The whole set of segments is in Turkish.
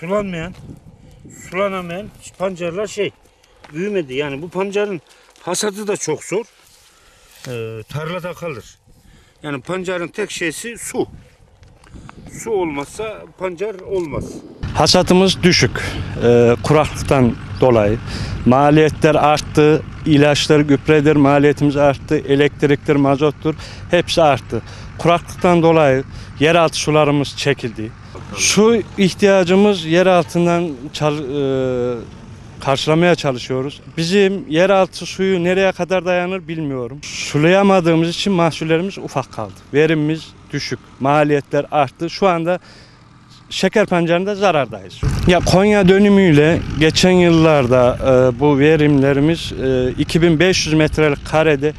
sulanamayan pancarlar büyümedi. Yani bu pancarın hasadı da çok zor. Tarlada kalır. Yani pancarın tek şeysi su. Su olmazsa pancar olmaz. Hasatımız düşük. Kuraklıktan dolayı. Maliyetler arttı. İlaçlar, gübredir maliyetimiz arttı. Elektriktir, mazottur. Hepsi arttı. Kuraklıktan dolayı yeraltı sularımız çekildi. Su ihtiyacımız yer altından karşılamaya çalışıyoruz. Bizim yeraltı suyu nereye kadar dayanır bilmiyorum. Sulayamadığımız için mahsullerimiz ufak kaldı. Verimimiz düşük. Maliyetler arttı. Şu anda şeker pancarında zarardayız. Ya Konya dönümüyle geçen yıllarda bu verimlerimiz 2500 metrelik karede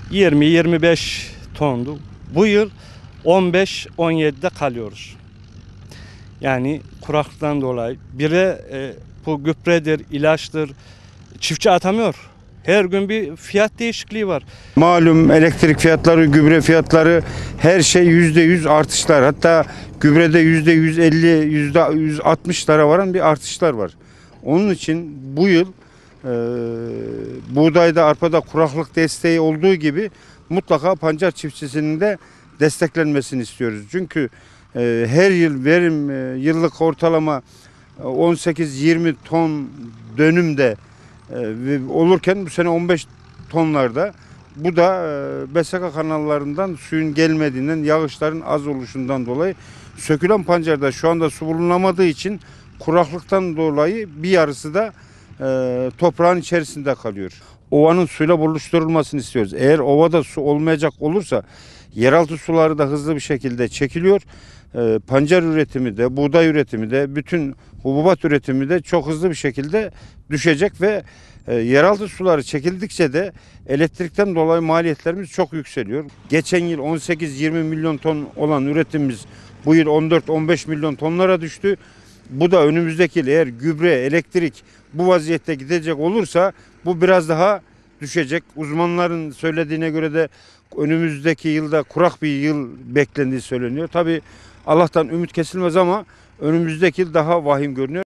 20-25 tondu. Bu yıl 15-17'de kalıyoruz. Yani kuraklıktan dolayı. Bir de bu gübredir, ilaçtır. Çiftçi atamıyor. Her gün bir fiyat değişikliği var. Malum elektrik fiyatları, gübre fiyatları her şey %100 artışlar. Hatta gübrede %150, %160'lara varan bir artışlar var. Onun için bu yıl buğdayda, arpada kuraklık desteği olduğu gibi mutlaka pancar çiftçisinin de desteklenmesini istiyoruz. Çünkü her yıl verim yıllık ortalama 18-20 ton dönümde olurken bu sene 15 tonlarda. Bu da BSK kanallarından suyun gelmediğinden, yağışların az oluşundan dolayı sökülen pancarda şu anda su bulunamadığı için kuraklıktan dolayı bir yarısı da toprağın içerisinde kalıyor. Ovanın suyla buluşturulmasını istiyoruz. Eğer ovada su olmayacak olursa yeraltı suları da hızlı bir şekilde çekiliyor. Pancar üretimi de, buğday üretimi de, bütün hububat üretimi de çok hızlı bir şekilde düşecek ve yeraltı suları çekildikçe de elektrikten dolayı maliyetlerimiz çok yükseliyor. Geçen yıl 18-20 milyon ton olan üretimimiz bu yıl 14-15 milyon tonlara düştü. Bu da önümüzdeki yıl eğer gübre, elektrik bu vaziyette gidecek olursa bu biraz daha düşecek. Uzmanların söylediğine göre de önümüzdeki yılda kurak bir yıl beklendiği söyleniyor. Tabii Allah'tan ümit kesilmez ama önümüzdeki yıl daha vahim görünüyor.